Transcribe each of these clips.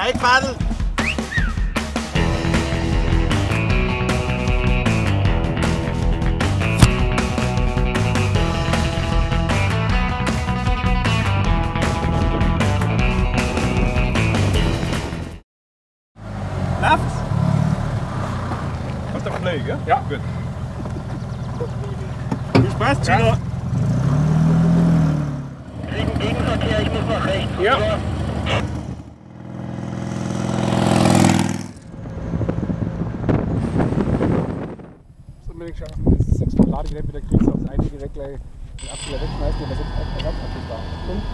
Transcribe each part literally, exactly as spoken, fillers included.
Eingefadelt. Läuft's? Hast du Play, gell? Ja. Gut. Viel Spaß, Gino. Ja. Kriegen Gegenverkehr, ich muss nach rechts. Ja. Oder? Das unbedingt schaffen, das sechs Tonnen Ladegerät mit der Größe aufs eine direkt gleich den Abzieher wegschmeißt, den wir sechs Ersatzakkus da. Und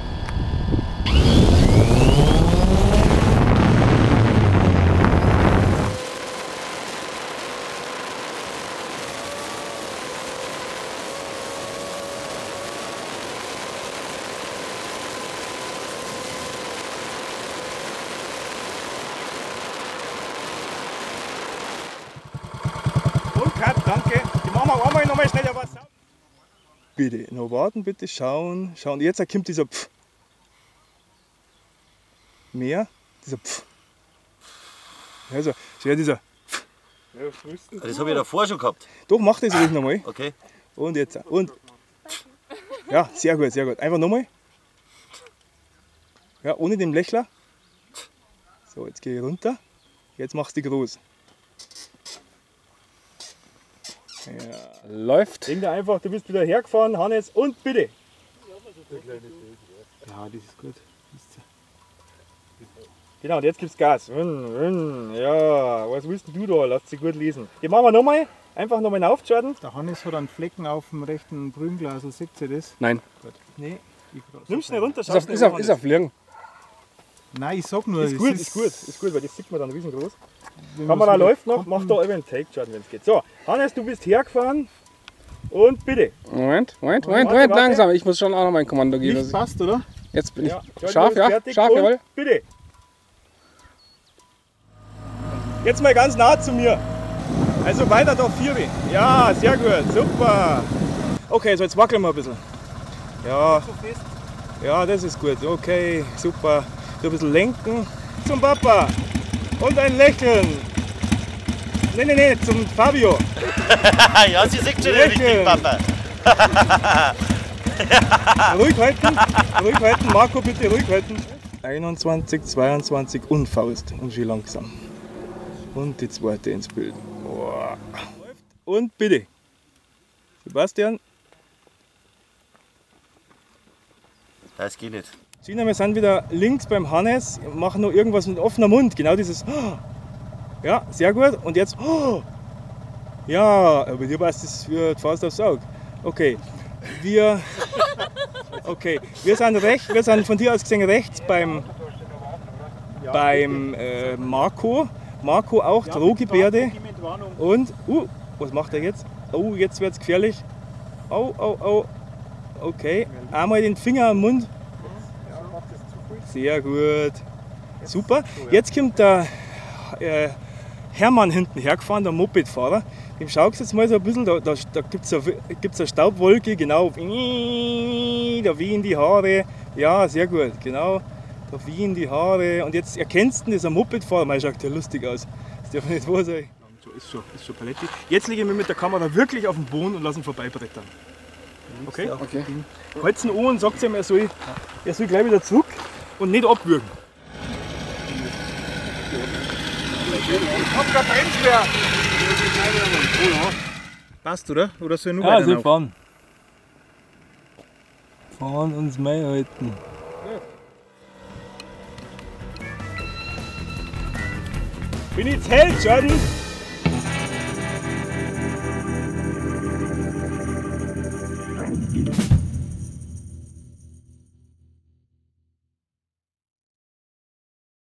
Danke. Die machen wir einmal nochmal schnell was. Bitte, noch warten, bitte schauen. Schauen. Jetzt kommt dieser Pf. Mehr. Dieser Pf. Also, schwer dieser Pf. Das habe ich davor schon gehabt. Doch, mach das ruhig nochmal. Okay. Und jetzt. Und. Ja, sehr gut, sehr gut. Einfach nochmal. Ja, ohne den Lächler. So, jetzt gehe ich runter. Jetzt machst du die groß. Ja, läuft. Denk dir einfach, du bist wieder hergefahren, Hannes, und bitte. ja, das ist gut. Genau, und jetzt gibt's Gas. Ja, was willst du da? Lass dich gut lesen. Die machen wir nochmal. Einfach nochmal aufschalten. Der Hannes hat einen Flecken auf dem rechten Brühenglas, seht ihr das? Nein. Nee. Nimm schnell runter, Ist auf, ist auf, ist auf Fliegen. Nein, ich sag nur, Ist gut, ist, ist gut, ist gut, weil das sieht man dann riesengroß. Kamera läuft noch, mach da eben einen Take-Schaden, wenn es geht. So, Hannes, du bist hergefahren und bitte. Moment, Moment, Moment, Warte, Moment, warte. langsam. Ich muss schon auch noch mein Kommando geben. Licht passt, oder? Jetzt bin ich Ja, Schalten scharf, ist ja? fertig Scharf, und jawohl. bitte. Jetzt mal ganz nah zu mir. Also weiter da vier. Ja, sehr gut, super. Okay, so jetzt wackeln wir ein bisschen. Ja, ja, das ist gut. Okay, super. So ein bisschen lenken. Zum Papa. Und ein Lächeln. Nee, nee, nee, zum Fabio. Ja, sie sieht schon richtig, Lächeln. Papa. Ruhig halten, ruhig halten. Marco, bitte ruhig halten. einundzwanzig, zweiundzwanzig und Faust. Und schön langsam. Und die zweite ins Bild. Boah. Und bitte. Sebastian. Das geht nicht. Gina, wir sind wieder links beim Hannes, machen noch irgendwas mit offener Mund. Genau dieses. Ja, sehr gut. Und jetzt. Ja, aber hier passt es für fast aufs Auge. Okay. Wir. Okay. Wir sind rechts, wir sind von dir aus gesehen rechts beim. Beim äh, Marco. Marco auch, Drohgebärde. Und. Uh, was macht er jetzt? Oh, jetzt wird es gefährlich. Oh, oh, oh. Okay. Einmal den Finger am Mund. Sehr gut. Super. Jetzt kommt der äh, Hermann hinten hergefahren, der Mopedfahrer. Dem schaust du jetzt mal so ein bisschen, da, da, da gibt es eine, eine Staubwolke, genau. Da wehen die Haare. Ja, sehr gut, genau. Da wehen die Haare. Und jetzt erkennst du, das ist ein Mopedfahrer. Man schaut ja lustig aus. Das darf nicht wahr sein. So, ist schon, ist schon Paletti. Jetzt lege ich mich mit der Kamera wirklich auf den Boden und lasse ihn vorbeibrettern. Okay? Okay. Halt's ihn an und sagt ihm, er soll, er soll gleich wieder zurück und nicht abwürgen. Ich hab kein Bremsschwer. Passt, oder? Oder soll nur Ja, weiter so rauf? fahren. Fahren uns mehr halten. Bin ich jetzt Held, Jordan?